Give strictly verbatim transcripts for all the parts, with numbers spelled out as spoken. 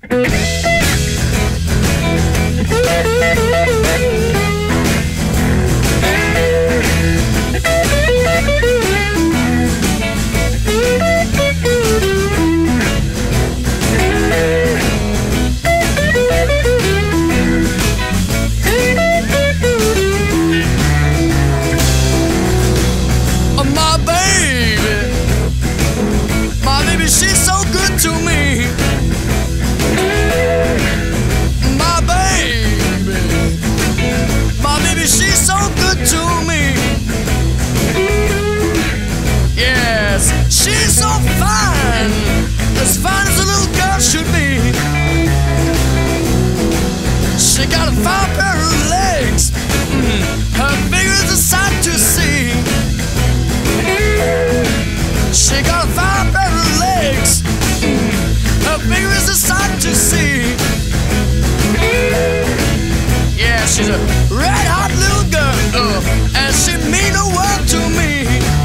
She's a red hot little girl, uh, and she mean the world to me.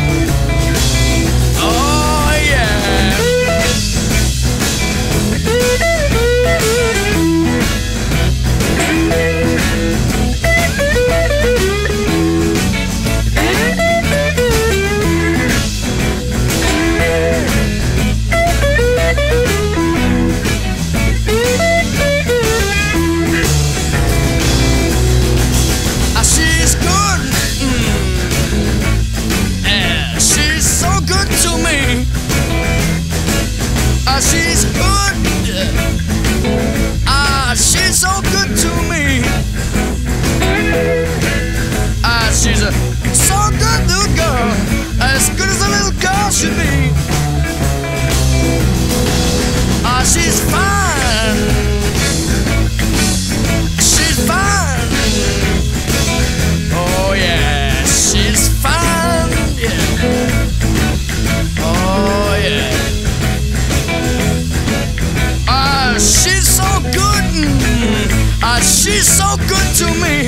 Oh yeah. She's good. Ah, she's so good to me. Ah, she's a so good little girl, as good as a little girl should be. Ah, she's fine. She's fine. Oh yeah, she's fine. Yeah. Oh yeah. She's so good, mm, ah, she's so good to me.